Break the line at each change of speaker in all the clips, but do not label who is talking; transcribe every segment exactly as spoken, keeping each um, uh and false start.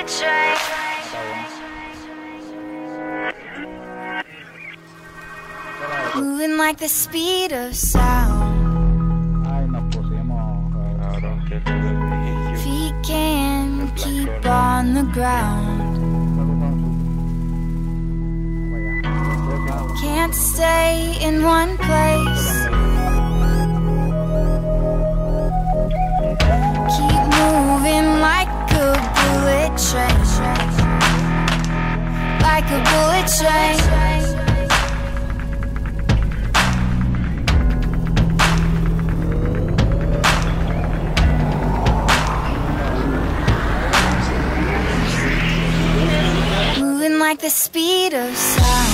bullet train. Moving like the speed of sound.
Ay, nos pusimos.
Cabrón, que tú eres
Feet can keep on the ground. Can't stay in one place. Keep moving like a bullet train. Like a bullet train. Moving like the speed of sound.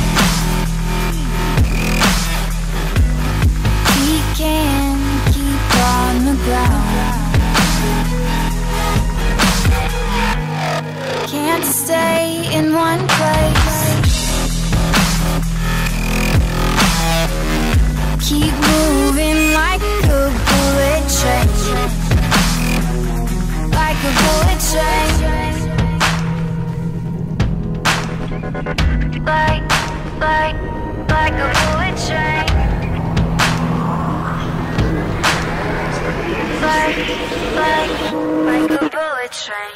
We can keep on the ground. Can't stay in one place. Keep moving like a bullet train. Like a bullet train. Like, like, like a bullet train. Like, like, like a bullet train.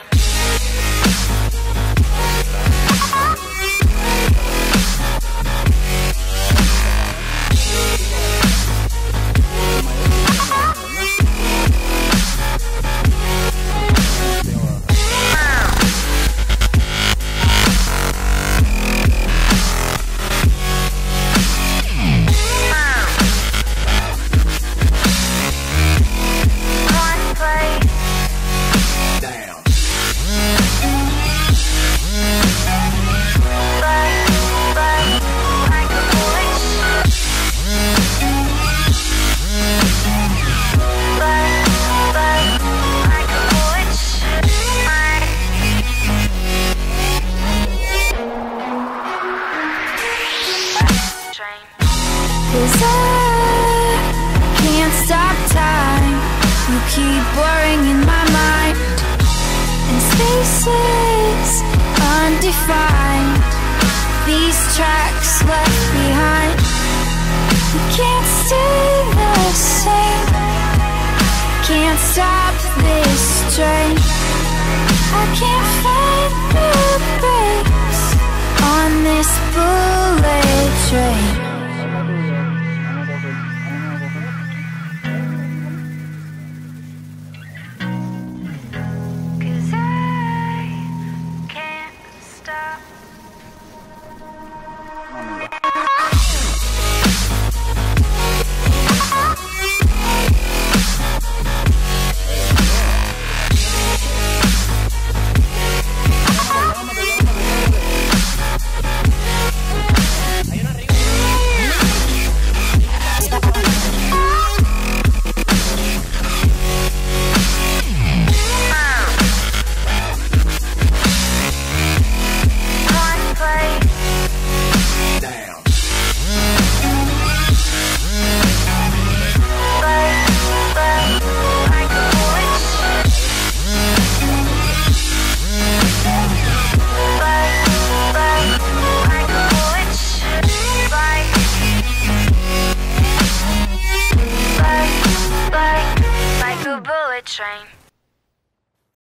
Cause I can't stop time. You keep blurring in my mind, and spaces undefined. These tracks left behind. We can't stay the same. Can't stop this train. I can't find the brakes on this bullet train. Train.